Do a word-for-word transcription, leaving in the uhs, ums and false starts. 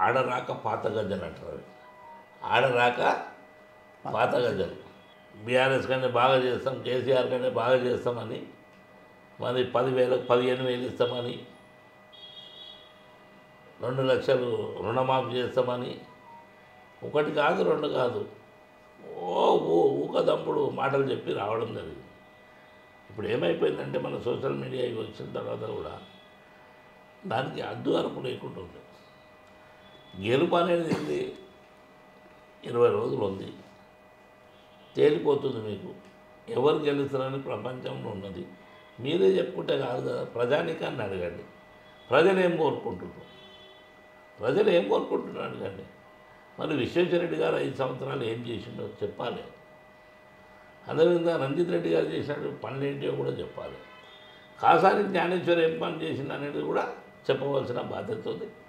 ఆడరాక పాత గజ్జలు అంటారు. ఆడరాక పాత గజ్జలు. బీఆర్ఎస్ కంటే బాగా చేస్తాం, కేసీఆర్ కంటే బాగా చేస్తామని, మరి పదివేలకు పదిహేను వేలు ఇస్తామని, రెండు లక్షలు రుణమాఫీ చేస్తామని, ఒకటి కాదు రెండు కాదు, ఓ ఊ ఊకదంపుడు మాటలు చెప్పి రావడం జరిగింది. ఇప్పుడు ఏమైపోయిందంటే మన సోషల్ మీడియా ఇవి వచ్చిన తర్వాత కూడా దానికి అడ్డు అరుపు లేకుండా ఉంది. గెలుపు అనేది ఏంది, ఇరవై రోజులు ఉంది, తేలిపోతుంది మీకు ఎవరు గెలుస్తారని ప్రపంచంలో ఉన్నది. మీరే చెప్పుకుంటే కాదు కదా, ప్రజానికాన్ని అడగండి. ప్రజలు ఏం కోరుకుంటున్నారు, ప్రజలు ఏం కోరుకుంటున్నారు అడగండి. మరి విశ్వేశ్వరరెడ్డి గారు ఐదు సంవత్సరాలు ఏం చేసిండో చెప్పాలి. అదేవిధంగా రంజిత్ రెడ్డి గారు చేసినట్టు పనులు ఏంటో కూడా చెప్పాలి. కాసాని జ్ఞానేశ్వర్ ఏం పని చేసింది అనేది కూడా చెప్పవలసిన బాధ్యత ఉంది.